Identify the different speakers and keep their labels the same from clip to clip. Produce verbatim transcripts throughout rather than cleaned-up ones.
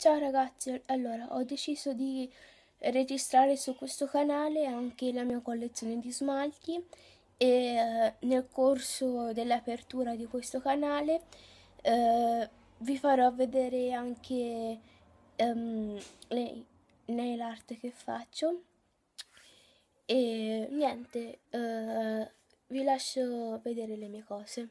Speaker 1: Ciao ragazzi, allora ho deciso di registrare su questo canale anche la mia collezione di smalti e eh, nel corso dell'apertura di questo canale eh, vi farò vedere anche ehm, le nail art che faccio e niente, eh, vi lascio vedere le mie cose.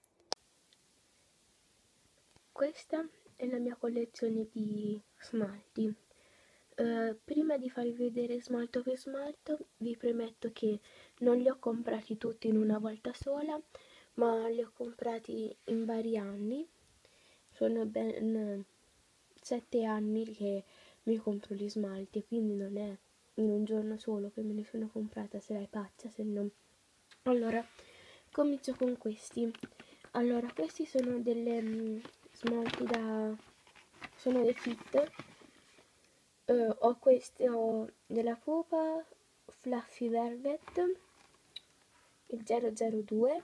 Speaker 1: Questa è la mia collezione di smalti. Uh, prima di farvi vedere smalto per smalto, vi premetto che non li ho comprati tutti in una volta sola, ma li ho comprati in vari anni. Sono ben sette anni che mi compro gli smalti, quindi non è in un giorno solo che me ne sono comprata, sarai pazza se no. Allora, comincio con questi. Allora, questi sono delle um, smalti da... sono dei fit. Uh, ho questo della Pupa Fluffy Velvet, il zero zero due.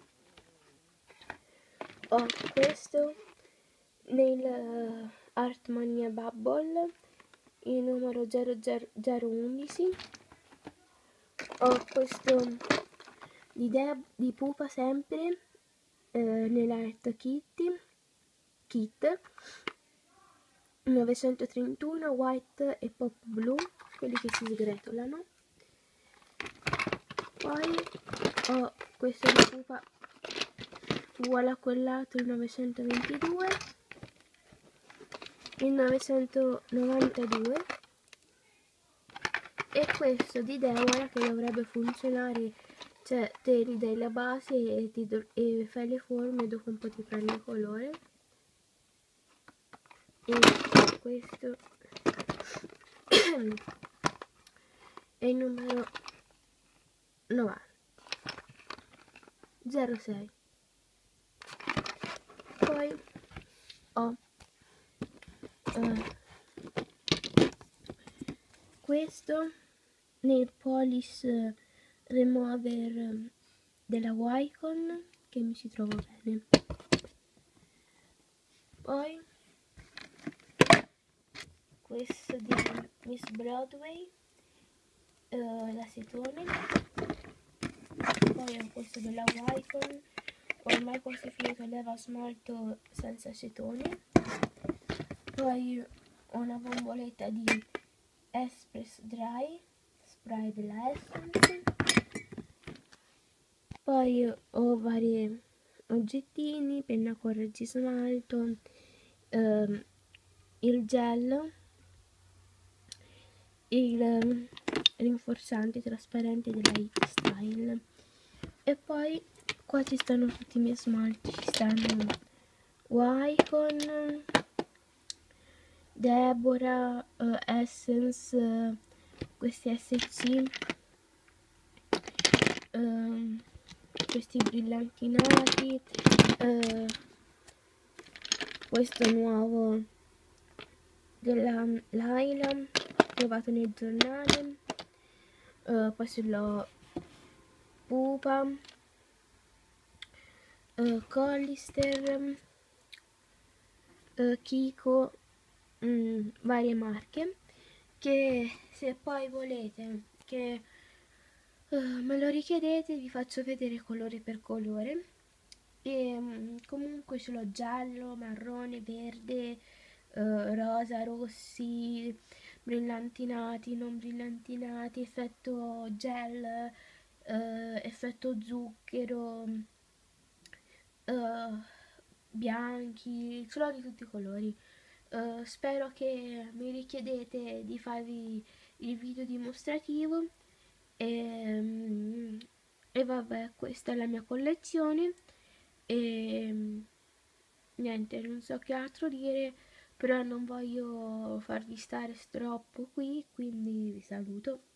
Speaker 1: Ho questo Nail uh, Art Mania Bubble, il numero zero zero zero undici. Ho questo di, Deb, di Pupa sempre, eh, nell'Art Kitty, Kit novecentotrentuno White e Pop Blue, quelli che si sgretolano. Poi ho questo di Pupa uguale a quell'altro, il novecentoventidue, il novecentonovantadue e questo di Deborah che dovrebbe funzionare, cioè te gli dai la base e, ti e fai le forme e dopo un po' ti prende colore. E questo è il numero novanta zero sei. Poi ho uh, questo Nail Polish uh, Remover um, della Wycon che mi ci trovo bene. Poi questo di Miss Broadway, uh, l'acetone. Poi ho questo della Wycon, ormai quasi finito leva smalto senza acetone. Poi ho una bomboletta di Express Dry, spray della Essence. Poi ho vari oggettini, penna correggismalto, ehm, il gel, il um, rinforzante trasparente della Hit Style. E poi qua ci stanno tutti i miei smalti, ci stanno Wycon, Deborah, uh, Essence, uh, questi S C, uh, questi brillantinati, uh, questo nuovo della Laila trovato nel giornale, uh, poi sulla Pupa, uh, Collister, uh, Kiko, um, varie marche, che se poi volete che uh, me lo richiedete vi faccio vedere colore per colore. E um, comunque ce l'ho giallo, marrone, verde, uh, rosa, rossi, brillantinati, non brillantinati, effetto gel, uh, effetto zucchero, uh, bianchi, ce l'ho di tutti i colori. Uh, spero che mi richiedete di farvi il video dimostrativo e, um, e vabbè, questa è la mia collezione. E niente, non so che altro dire, però non voglio farvi stare troppo qui, quindi vi saluto.